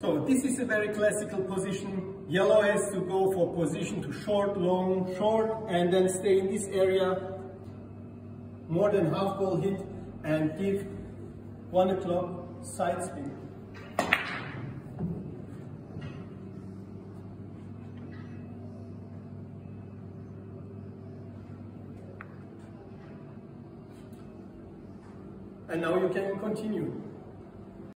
So this is a very classical position. Yellow has to go for position to short, long, short, and then stay in this area more than half ball hit and give 1 o'clock side spin. And now you can continue.